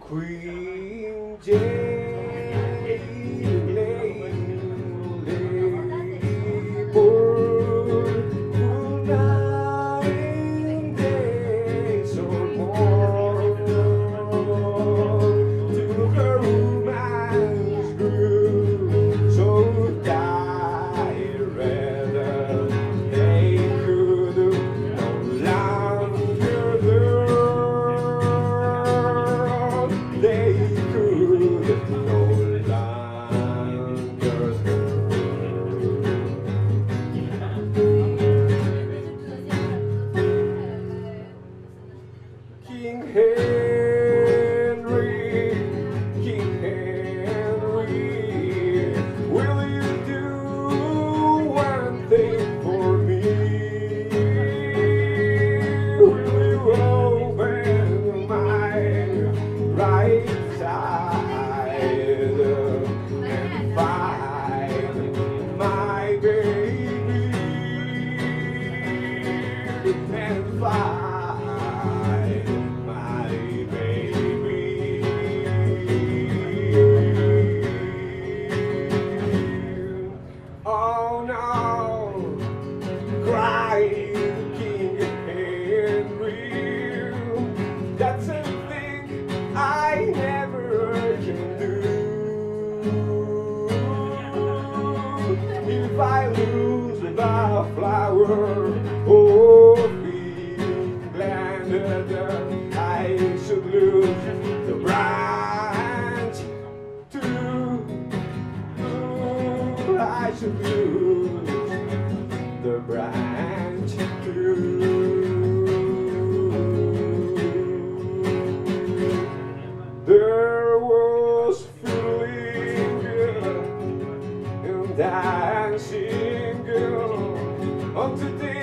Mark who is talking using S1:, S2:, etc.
S1: Queen Jane lay for 9 days or more till her romance grew so tired they could no longer they could no longer King Henry, King Henry, will you do one thing for me? Will you open my right side and find my baby and find my baby? Oh no, crying King Henry, that's a thing I never can do. If I lose the flower of England, I should lose the branch too. I should lose the branch too. There was feeling and dancing on today.